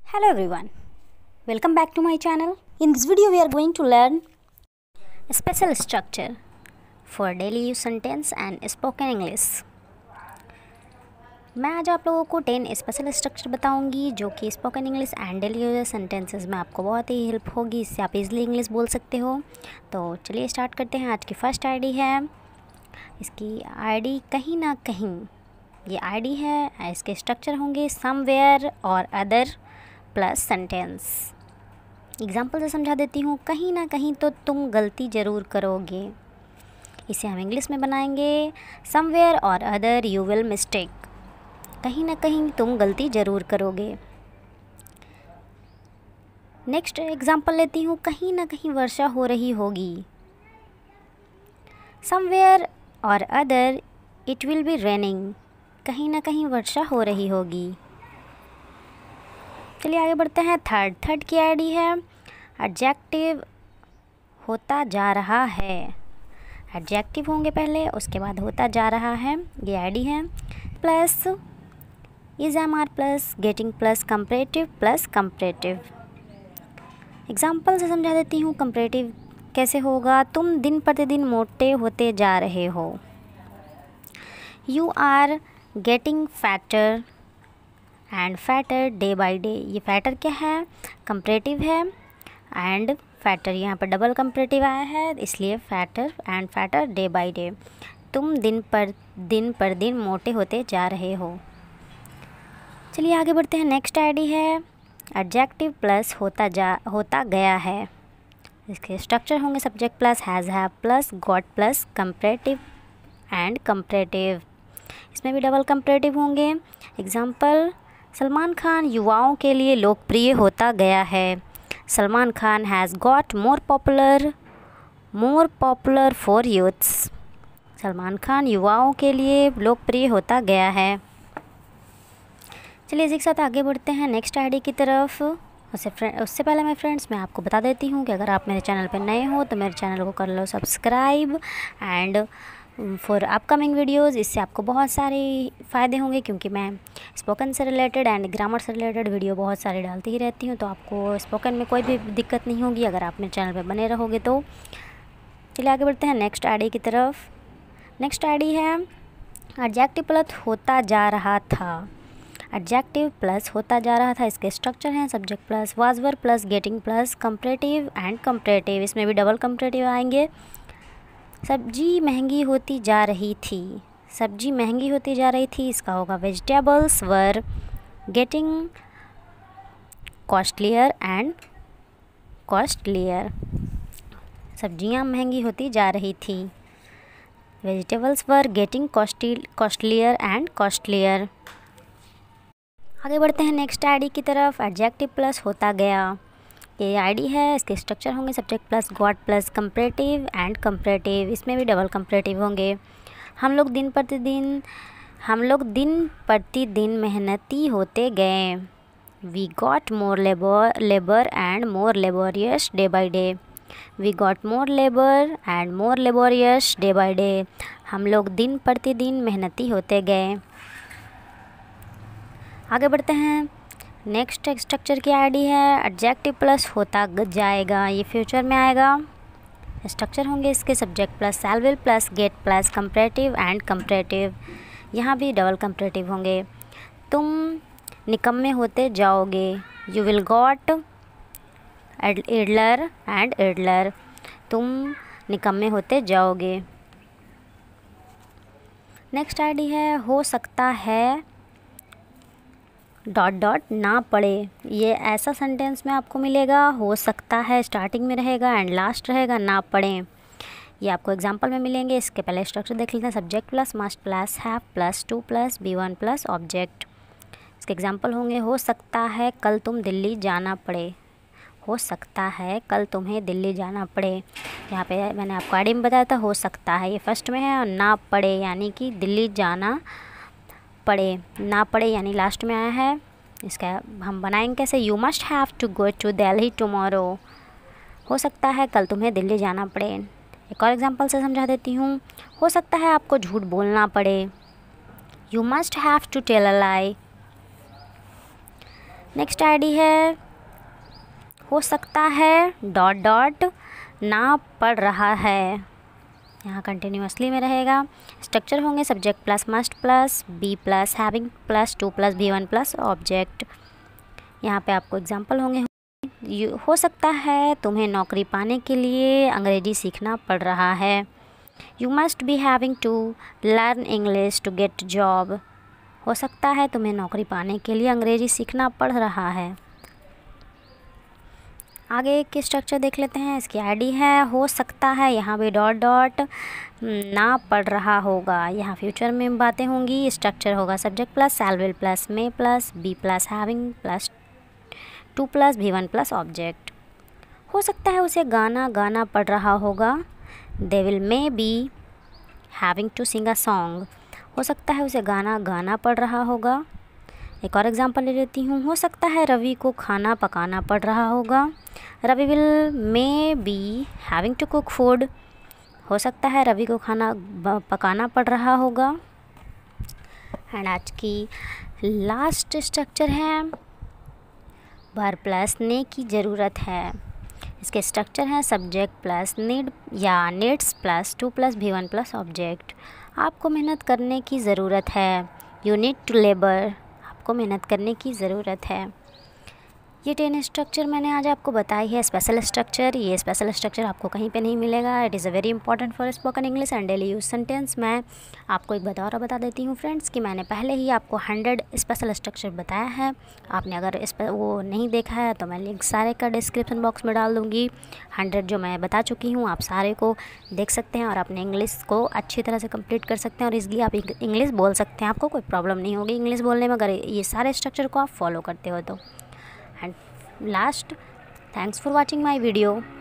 Hello everyone, welcome back to my channel. In this video we are going to learn a special structure for daily use sentence and spoken English. मैं आज आप लोगों को 10 special structure बताऊंगी जो कि spoken English and daily use sentences में आपको बहुत ही हेल्प होगी। इससे आप इजीली इंग्लिश बोल सकते हो। तो चलिए स्टार्ट करते हैं। आज की फर्स्ट आईडी है, इसकी आईडी कहीं ना कहीं, ये आईडी है। इसके स्ट्रक्चर होंगे समवेयर और अदर प्लस सेंटेंस। एग्जाम्पल से समझा देती हूँ। कहीं ना कहीं तो तुम गलती ज़रूर करोगे, इसे हम इंग्लिश में बनाएंगे समवेयर और अदर यू विल मिस्टेक। कहीं ना कहीं तुम गलती ज़रूर करोगे। नेक्स्ट एग्जाम्पल लेती हूँ। कहीं ना कहीं वर्षा हो रही होगी, समवेयर और other it will be raining. कहीं ना कहीं वर्षा हो रही होगी। चलिए आगे बढ़ते हैं। थर्ड की आईडी है एडजेक्टिव होता जा रहा है। एडजेक्टिव होंगे पहले, उसके बाद होता जा रहा है। ये आईडी है। Plus is am are plus getting plus comparative plus comparative. Example से समझा देती हूँ। कंपैरेटिव कैसे होगा। तुम दिन प्रतिदिन मोटे होते जा रहे हो। You are getting fatter and fatter day by day. ये फैटर क्या है, कंपैरेटिव है। एंड फैटर यहाँ पर डबल कंपैरेटिव आया है, इसलिए fatter and fatter day by day. तुम दिन पर दिन मोटे होते जा रहे हो। चलिए आगे बढ़ते हैं। नेक्स्ट आईडी है एडजेक्टिव प्लस होता गया है। इसके स्ट्रक्चर होंगे subject plus has have plus got plus comparative and comparative. इसमें भी डबल कंपैरेटिव होंगे। एग्जाम्पल, सलमान खान युवाओं के लिए लोकप्रिय होता गया है। Salman Khan has got more popular for youths. Salman Khan युवाओं के लिए लोकप्रिय होता गया है। चलिए इसी के साथ आगे बढ़ते हैं नेक्स्ट आईडी की तरफ। उससे पहले मैं आपको बता देती हूँ कि अगर आप मेरे चैनल पर नए हो तो मेरे चैनल को कर लो subscribe and for upcoming videos. इससे आपको बहुत सारे फ़ायदे होंगे, क्योंकि मैं स्पोकन से रिलेटेड एंड ग्रामर से रिलेटेड वीडियो बहुत सारे डालती ही रहती हूँ। तो आपको स्पोकन में कोई भी दिक्कत नहीं होगी अगर आप मेरे चैनल पर बने रहोगे तो। चलिए आगे बढ़ते हैं नेक्स्ट आईडी की तरफ। नेक्स्ट आईडी है एडजेक्टिव प्लस होता जा रहा था। एडजेक्टिव प्लस होता जा रहा था। इसके स्ट्रक्चर हैं subject plus was were plus getting plus comparative and comparative. इसमें भी डबल कंपैरेटिव आएंगे। सब्जी महंगी होती जा रही थी। सब्जी महंगी होती जा रही थी, इसका होगा vegetables were getting costlier and costlier. सब्जियां महंगी होती जा रही थी। Vegetables were getting costlier and costlier. आगे बढ़ते हैं नेक्स्ट आईडी की तरफ। एडजेक्टिव प्लस होता गया, ये आईडी है। इसके स्ट्रक्चर होंगे subject plus got plus comparative and comparative. इसमें भी डबल कंपैरेटिव होंगे। हम लोग दिन प्रतिदिन मेहनती होते गए। We got more labour and more laborious day by day. We got more labour and more laborious day by day. हम लोग दिन प्रतिदिन मेहनती होते गए। आगे बढ़ते हैं। नेक्स्ट स्ट्रक्चर की आईडी है एडजेक्टिव प्लस होता जाएगा। ये फ्यूचर में आएगा। स्ट्रक्चर होंगे इसके subject plus shall will plus get plus comparative and comparative. यहाँ भी डबल कंपैरेटिव होंगे। तुम निकम्मे होते जाओगे। You will got idler and idler. तुम निकम्मे होते जाओगे। नेक्स्ट आईडी है हो सकता है डॉट डॉट ना पड़े। ये ऐसा सेंटेंस में आपको मिलेगा। हो सकता है स्टार्टिंग में रहेगा एंड लास्ट रहेगा ना पड़े। ये आपको एग्जांपल में मिलेंगे। इसके पहले स्ट्रक्चर देख लेते हैं। Subject plus must plus have plus to plus B1 plus object. इसके एग्जांपल होंगे हो सकता है कल तुम दिल्ली जाना पड़े। हो सकता है कल तुम्हें दिल्ली जाना पड़े। यहाँ पे मैंने आपको आईडी में बताया था हो सकता है, ये फर्स्ट में है। और ना पड़े यानी कि दिल्ली जाना पड़े, ना पड़े यानी लास्ट में आया है। इसका हम बनाएंगे कैसे। You must have to go to Delhi tomorrow. हो सकता है कल तुम्हें दिल्ली जाना पड़े। एक और एग्जांपल से समझा देती हूँ। हो सकता है आपको झूठ बोलना पड़े। You must have to tell a lie. Next ID है हो सकता है डॉट डॉट ना पढ़ रहा है, यहाँ कंटिन्यूअसली में रहेगा। स्ट्रक्चर होंगे subject plus must plus be plus having plus to plus V1 plus object. यहाँ पे आपको एग्जांपल होंगे हो सकता है तुम्हें नौकरी पाने के लिए अंग्रेजी सीखना पड़ रहा है। You must be having to learn English to get job. हो सकता है तुम्हें नौकरी पाने के लिए अंग्रेजी सीखना पड़ रहा है। आगे की स्ट्रक्चर देख लेते हैं। इसकी आईडी है हो सकता है, यहाँ पे डॉट डॉट ना पढ़ रहा होगा, यहाँ फ्यूचर में बातें होंगी। स्ट्रक्चर होगा subject plus shall will plus may plus be plus having plus to plus V1 plus object. हो सकता है उसे गाना गाना पड़ रहा होगा, they will may be having to sing a song. हो सकता है उसे गाना गाना पड़ रहा होगा। एक और एग्जांपल ले लेती हूँ। हो सकता है रवि को खाना पकाना पड़ रहा होगा, Ravi will may be having to cook food. हो सकता है रवि को खाना पकाना पड़ रहा होगा। एंड आज की लास्ट स्ट्रक्चर है भर प्लस ने की ज़रूरत है। इसके स्ट्रक्चर हैं सब्जेक्ट प्लस नीड या needs plus to plus V1 plus object. आपको मेहनत करने की ज़रूरत है, यू नीड टू लेबर। आपको मेहनत करने की ज़रूरत है। ये 10 स्ट्रक्चर मैंने आज आपको बताई है स्पेशल स्ट्रक्चर। ये स्पेशल स्ट्रक्चर आपको कहीं पे नहीं मिलेगा। It is a very important for spoken English and daily use sentence. मैं आपको एक बात और बता देती हूँ फ्रेंड्स कि मैंने पहले ही आपको 100 स्पेशल स्ट्रक्चर बताया है। आपने अगर इस पर वो नहीं देखा है तो मैं लिंक सारे का डिस्क्रिप्शन बॉक्स में डाल दूँगी। 100 जो मैं बता चुकी हूँ आप सारे को देख सकते हैं और अपने इंग्लिश को अच्छी तरह से कंप्लीट कर सकते हैं और ईज़िली आप इंग्लिश बोल सकते हैं। आपको कोई प्रॉब्लम नहीं होगी इंग्लिश बोलने में अगर ये सारे स्ट्रक्चर को आप फॉलो करते हो तो। And last, thanks for watching my video.